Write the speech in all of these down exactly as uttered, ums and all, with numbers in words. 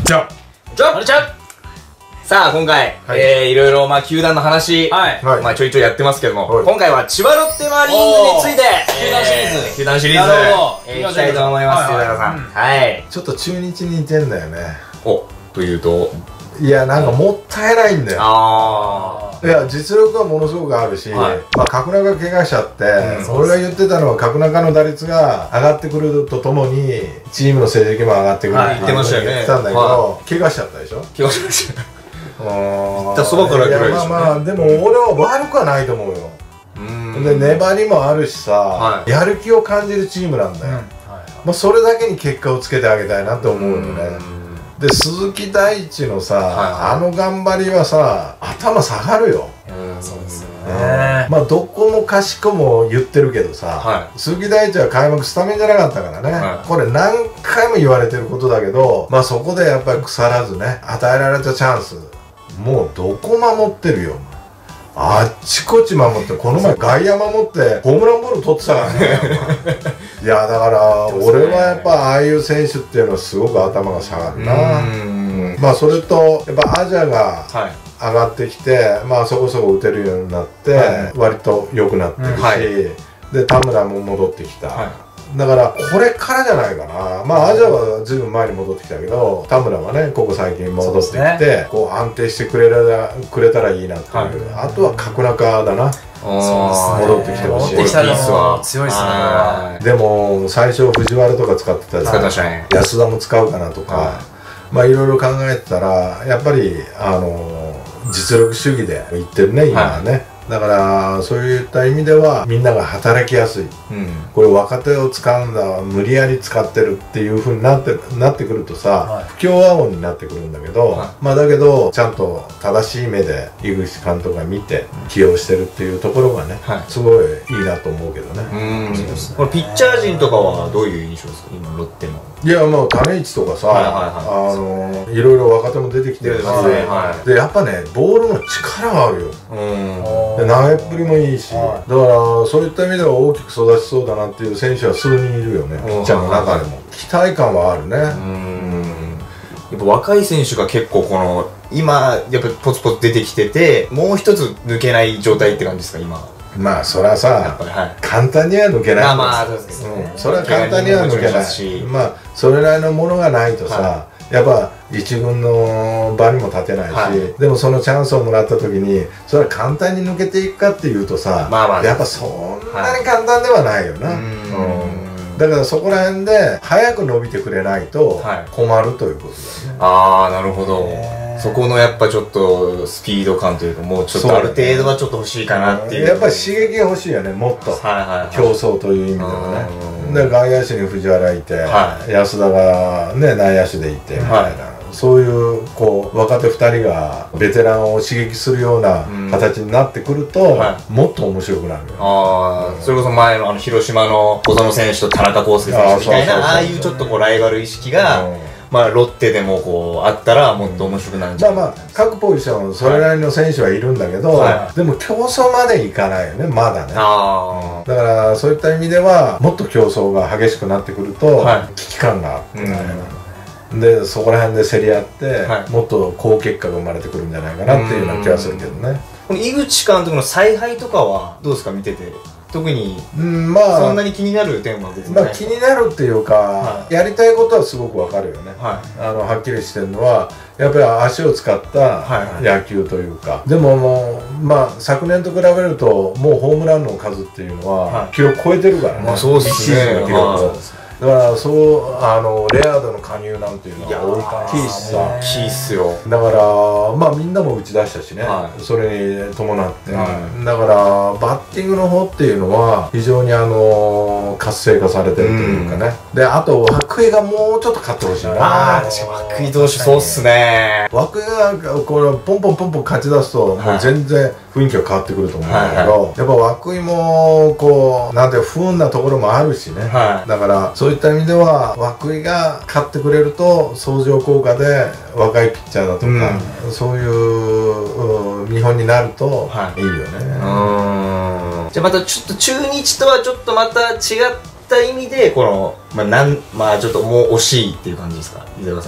じゃじゃあ、ちゃんさあ、今回、はい、えー、いろいろ、まあ、球団の話、はい、まあ、ちょいちょいやってますけども、はい、今回は千葉ロッテマリーンズについて、球団シリーズ、球団シリーズ、えー、いきたいと思います、豊田さん。はい。 ちょっと中日に似てんだよね。 お、というと、 いや、なんかもったいないんだよ。ああ。いや、実力はものすごくあるし、はい、まあ、角中怪我しちゃって、うん、俺が言ってたのは、角中の打率が上がってくるとともに、チームの成績も上がってくるって言ってたんだけど、怪我しちゃったでしょ。 怪我しました。 ああ。そばからぐらいでしょ。まあまあ、でも俺は悪くはないと思うよ。で、粘りもあるしさ、はい、やる気を感じるチームなんだよ。まあ、それだけに結果をつけてあげたいなと思うよね。で、鈴木大地のさ、はいはい、あの頑張りはさ、頭下がるよ。そうですよね。まあ、どこもかしこも言ってるけどさ、はい、鈴木大地は開幕スタメンじゃなかったからね、はい、これ何回も言われてることだけど、まあそこでやっぱり腐らずね、与えられたチャンス、もうどこ守ってるよ。あっちこっち守って、この前外野守ってホームランボール取ってたからね。いや、だから俺はやっぱああいう選手っていうのはすごく頭が下がるな。まあそれとやっぱアジャが上がってきて、まあそこそこ打てるようになって割と良くなってるし、で田村も戻ってきた。だからこれからじゃないかな。まあアジャはずいぶん前に戻ってきたけど、田村はねここ最近戻ってきてこう安定してくれらくれたらいいなっていう。あとは角中だな。戻ってきてほしい。 戻ってきたら強いですね。 でも最初藤原とか使ってたり安田も使うかなとか、まあいろいろ考えてたらやっぱりあの実力主義でいってるね今はね。だからそういった意味ではみんなが働きやすい、うん、これ若手を使うんだ無理やり使ってるっていうふうになってなってくるとさ、はい、不協和音になってくるんだけど、はい、まあだけどちゃんと正しい目で井口監督が見て起用してるっていうところがね、はい、すごいいいなと思うけどね。 これピッチャー陣とかはどういう印象ですか今ロッテの。 いやもう種市とかさあのいろいろ若手も出てきてるし、はい、でやっぱねボールの力があるよ。うん投げっぷりもいいし、はい、だからそういった意味では大きく育ちそうだなっていう選手は数人いるよね、ピッチャーの中でも。期待感はあるね。うんやっぱ若い選手が結構この今やっぱポツポツ出てきててもう一つ抜けない状態って感じですか今。 まあそれはさ、はい、簡単には抜けない。 まあまあそうですね、 うん、それは簡単には抜けないし、まあそれなりのものがないとさ、はい、やっぱ一軍の場にも立てないし、はい、でもそのチャンスをもらった時にそれは簡単に抜けていくかっていうとさ、まあまあやっぱそんなに簡単ではないよな。はい、うんだからそこら辺で早く伸びてくれないと困るということだよね。 ああなるほど。そこのやっぱちょっとスピード感というかもうちょっとある程度はちょっと欲しいかなっていう。 やっぱり刺激が欲しいよねもっと競争という意味ではね。で外野手に藤原いて、はい、安田がね内野手でいてみたいな、はい、そういうこう若手ふたりがベテランを刺激するような形になってくると、はい、もっと面白くなるよ、ね。ああ、うん、それこそ前のあの広島の小園選手と田中康介選手みたいなああいうちょっとこうライバル意識が、うん、まあロッテでもこうあったらもっと面白くなるんじゃないですか。まあまあ各ポジションそれなりの選手はいるんだけど、はい、でも競争までいかないよねまだね。あだからそういった意味ではもっと競争が激しくなってくると、はい、危機感があってね、うん、でそこら辺で競り合って、はい、もっと好結果が生まれてくるんじゃないかなっていうような気がするけどね。 この井口監督の采配とかはどうですか見てて。特に、うんまあ、そんなに気になる点は別にない。 まあ気になるっていうか、はい、やりたいことはすごくわかるよね。はい、あのはっきりしてるのはやっぱり足を使った野球というか、はいはい、でももうまあ昨年と比べるともうホームランの数っていうのは記録超えてるからね。まあそうですね。だからそうあのレアードの加入なんていうのは大きいしさ、 大きいっすよ。 だからまあみんなも打ち出したしね、はい、それに伴って、はい、だからバッティングの方っていうのは非常にあの活性化されてるというかね、うん、であと涌井がもうちょっと勝ってほしいな。 ああ確かに涌井投手そうっすね。 涌井がこれポンポンポンポン勝ち出すともう全然雰囲気が変わってくると思うんだけど、はいはい、やっぱ涌井もこうなんて不運なところもあるしね、はい、だからそういった意味では涌井が勝ってくれると相乗効果で若いピッチャーだとか、うん、そういう見本になるといいよね。 はい、じゃあまたちょっと中日とはちょっとまた違った意味でこのまあなんまあちょっともう惜しいっていう感じですか、伊沢さん的に。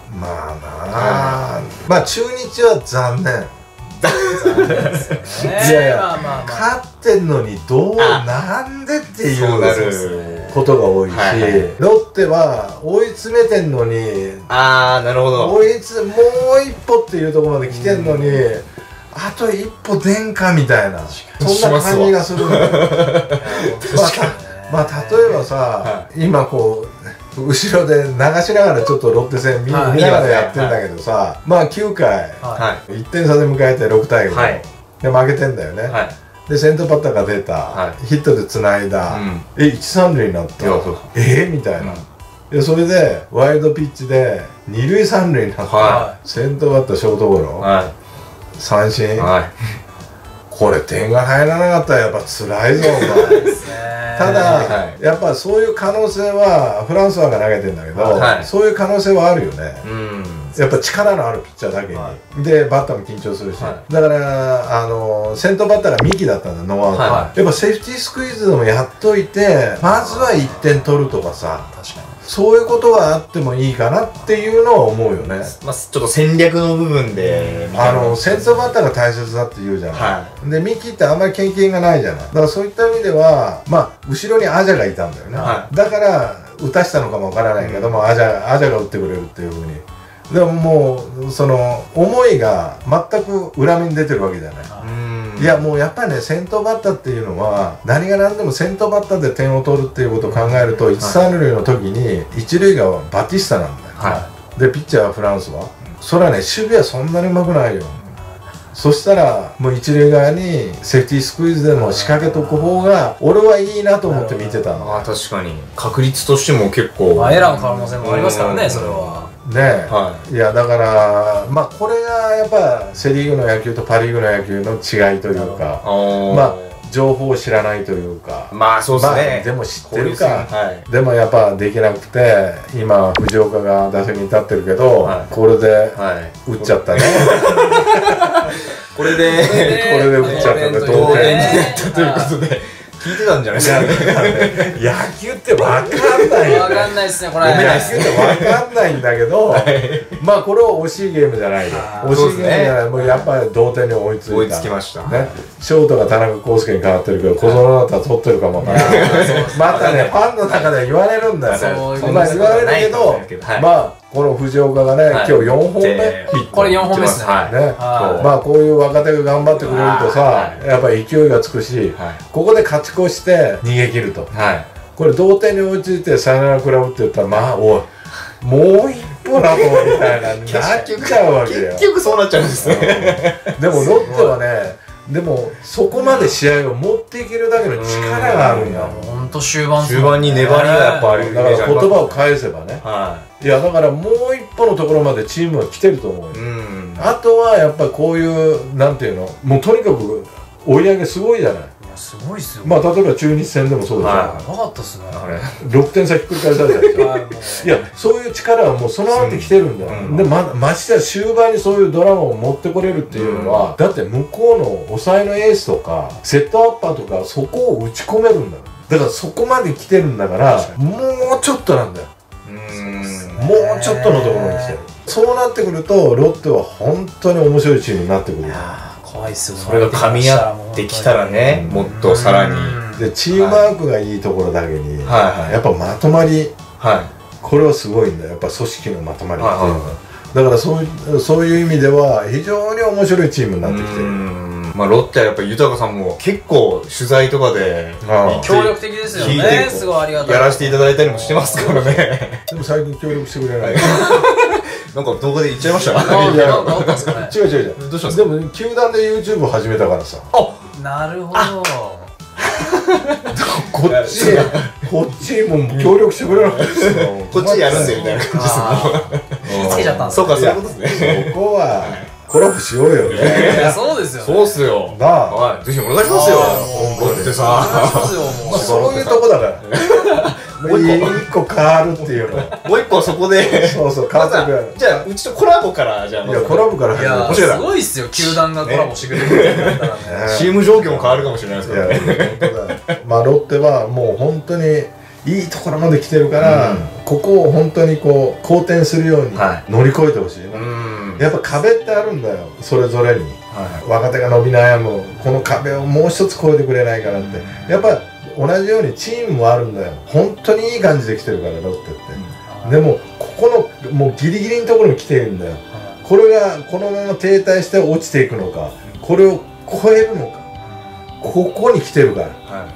まあなあ、まあ中日は残念。 残念ですよね。 いやいや、勝ってんのにどうなんでっていうことが多いし、ロッテは追い詰めてんのに、 ああなるほど、 追いつもう一歩っていうところまで来てんのに、あと一歩出んかみたいな、そんな感じがするんだよ。まあ例えばさ、今こう後ろで流しながらちょっとロッテ戦見ながらやってんだけどさ、まあきゅうかいいってん差で迎えてろくたいごで負けてんだよね。で先頭バッターが出た、ヒットでつないだ、え一三塁になった、えみたいな。でそれでワイルドピッチで二塁三塁になった、先頭バッターショートゴロ、三振。これ点が入らなかったらやっぱ辛いぞお前。ただやっぱそういう可能性はフランスワンが投げてんだけど、そういう可能性はあるよね。やっぱ力のあるピッチャーだけにでバッターも緊張するし、だからあの先頭バッターがミキだったんだ、ノーアウト。やっぱセーフティースクイズでもやっといて、まずはいってん取るとかさ、そういうことがあってもいいかなっていうのは思うよね。 まあちょっと戦略の部分で、 あの先頭バッターが大切だって言うじゃない。でミキってあんまり経験がないじゃない。だからそういった意味では、まあ後ろにアジャがいたんだよね。だから打たしたのかもわからないけども、アジャアジャが打ってくれるっていうふうに。でももうその思いが全く裏目に出てるわけじゃない。いやもうやっぱりね、先頭バッターっていうのは何が何でも先頭バッターで点を取るっていうことを考えると、一三塁の時に一塁がバティスタなんだよ、はい、でピッチャーはフランスはそれはね、守備はそんなにうまくないよ。そしたらもう一塁側にセーフティースクイズでも仕掛けとく方が俺はいいなと思って見てたの。 ああ確かに確率としても結構、 まあ、エラーの可能性もありますからね、それは。 ねえ、はい、いやだからまあこれがやっぱセ・リーグの野球とパ・リーグの野球の違いというか、まあ情報を知らないというか、 まあそうですね、 でも知ってるか、はい、でもやっぱできなくて、今藤岡が打席に立ってるけど、はい、これで打っちゃったね。 これでこれで打っちゃったね、同点になったということで。聞いてたんじゃないですか。 野球って分かんないよ。 分かんないですね、これ。 野球って分かんないんだけど、まあこれは惜しいゲームじゃないよ。惜しいゲームじゃない。もうやっぱり同点に追いついた。 追いつきました。 ね。ショートが田中康介に変わってるけど、小園だったら取ってるかもわからない。またね、ファンの中で言われるんだよ。まあ言われるけど、まあこの藤岡がね、今日よんほんめ。 これよんほんめですね。 まあこういう若手が頑張ってくれるとさ、やっぱり勢いがつくし、ここで勝ち越して逃げ切ると。これ同点に追いついてサヨナラ食らうって言ったら、まあおいもう一歩だとみたいななっちゃうわけよ。 結局そうなっちゃうんですね。 でもロッテはね、でもそこまで試合を持っていけるだけの力があるんだ。 本当終盤終盤に粘りがやっぱある。 だから言葉を返せばね。いやだからもう一歩のところまでチームは来てると思うよ。あとはやっぱりこういうなんていうの、もうとにかく追い上げすごいじゃない。 すごいっすよ。 まあ例えば中日戦でもそうでしょ。 やばかったっすね。 ろくてん差ひっくり返されたでしょ。いやそういう力はもう備わってきてるんだよ。でまましてや終盤にそういうドラマを持ってこれるっていうのは、だって向こうの抑えのエースとかセットアッパーとかそこを打ち込めるんだよ。だからそこまで来てるんだから、もうちょっとなんだよ。もうちょっとのところに来てる。そうなってくるとロッテは本当に面白いチームになってくる。 怖いっすよね。 それが噛み合ってきたらね、もっとさらに。 でチームワークがいいところだけに、やっぱまとまり、これはすごいんだよ。やっぱ組織のまとまりっていうのは。だからそういうそういう意味では非常に面白いチームになってきてる。 まあロッテはやっぱり豊さんも結構取材とかで協力的ですよね。すごいありがたい。 やらせていただいたりもしてますからね。 でも最近協力してくれない。 なんか動画で言っちゃいました。 いや、違う違う違う。どうしたんですか。でも球団で YouTube を始めたからさ。 あ、なるほど。 こっちこっちも協力してくれなかったですよ。 こっちやるんでみたいな感じですね。 つけちゃったんです。 そうかそういうことですね。 そこはコラボしようよね。 そうですよ。 そうっすよ。 なあ、 はい、ぜひお願いしますよ。ロッテさん。 そういうとこだから。もう一個変わるっていうの。 もう一個そこで。そうそう、変わってくる。じゃあうちとコラボからじゃあ。 いやコラボから。 いやすごいっすよ。球団がコラボしてくれるみたいになったらね。 チーム状況も変わるかもしれないですからね。 まあロッテはもう本当にいいところまで来てるから、うん、ここを本当にこう好転するように乗り越えてほしいね、はい、やっぱ壁ってあるんだよ、それぞれに、はい、若手が伸び悩むこの壁をもう一つ越えてくれないからって、うん、やっぱ同じようにチームもあるんだよ。本当にいい感じで来てるからロッテって、うん、でもここのもうギリギリのところに来てるんだよ、うん、これがこのまま停滞して落ちていくのか、これを超えるのか、ここに来てるから、はい、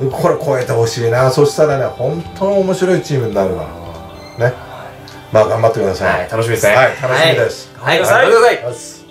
これ超えてほしいな。そしたらね、本当に面白いチームになるからね。まあ頑張ってください。 はい、楽しみですね。 はい、楽しみです。 はい、頑張ってください。